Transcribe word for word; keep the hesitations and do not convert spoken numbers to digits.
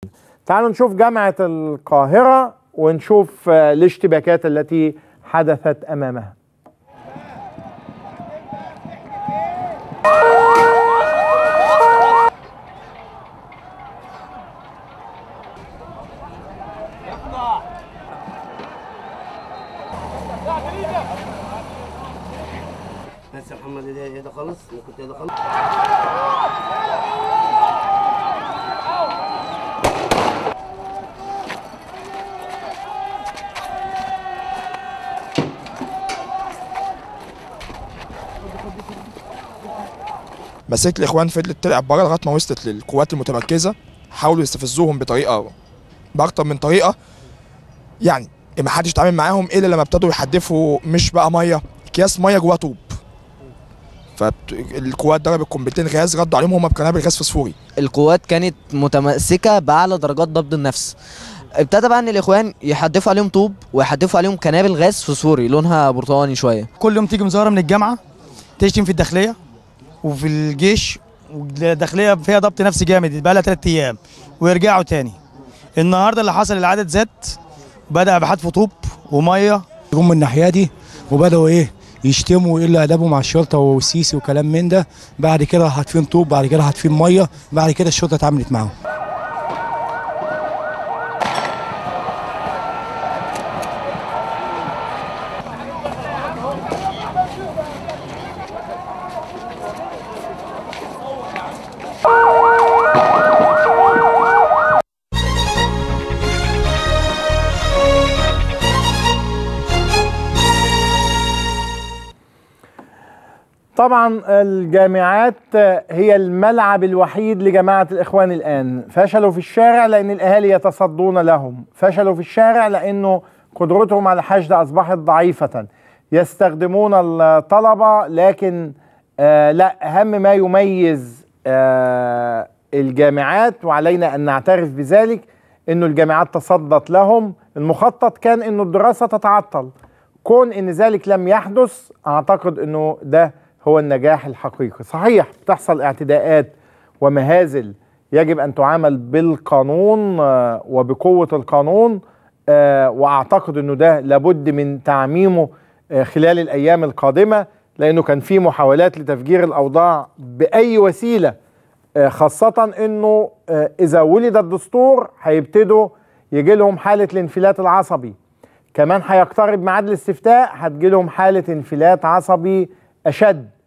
تعالوا نشوف جامعة القاهرة ونشوف الاشتباكات التي حدثت أمامها. بس يا محمد ايه ده خالص؟ انا كنت ايه ده خالص؟ مسيرة الإخوان فضلت تلعب بره لغاية ما وصلت للقوات المتمركزة، حاولوا يستفزوهم بطريقة بأكتر من طريقة، يعني ما حدش اتعامل معاهم إلا لما ابتدوا يحدفوا مش بقى مية، أكياس مية جواها طوب. فالقوات ضربت قنبلتين غاز ردوا عليهم هم بقنابل غاز فسفوري. القوات كانت متمسكة بأعلى درجات ضبط النفس. ابتدى بقى ان الاخوان يحدفوا عليهم طوب ويحدفوا عليهم قنابل غاز فسفوري لونها برتقاني شويه. كل يوم تيجي مظاهره من الجامعه تشتم في الداخليه وفي الجيش، والداخليه فيها ضبط نفسي جامد بقى لها ثلاث ايام ويرجعوا تاني. النهارده اللي حصل العدد زاد، بدا بحدف طوب وميه جم من الناحيه دي وبداوا ايه يشتموا ويقلوا ادبهم مع الشرطه والسيسي وكلام من ده. بعد كده حاطفين طوب، بعد كده حاطفين ميه، بعد كده الشرطه اتعاملت معاهم. طبعا الجامعات هي الملعب الوحيد لجماعة الإخوان الآن. فشلوا في الشارع لأن الأهالي يتصدون لهم، فشلوا في الشارع لأنه قدرتهم على الحشد أصبحت ضعيفة، يستخدمون الطلبة. لكن آه لا، أهم ما يميز آه الجامعات وعلينا أن نعترف بذلك أنه الجامعات تصدت لهم. المخطط كان أنه الدراسة تتعطل، كون أن ذلك لم يحدث أعتقد أنه ده هو النجاح الحقيقي. صحيح بتحصل اعتداءات ومهازل يجب أن تعامل بالقانون وبقوة القانون، وأعتقد أنه ده لابد من تعميمه خلال الأيام القادمة، لأنه كان في محاولات لتفجير الأوضاع بأي وسيلة، خاصة أنه إذا ولد الدستور هيبتدوا يجي لهم حالة الانفلات العصبي، كمان هيقترب ميعاد الاستفتاء هتجي لهم حالة انفلات عصبي أشد.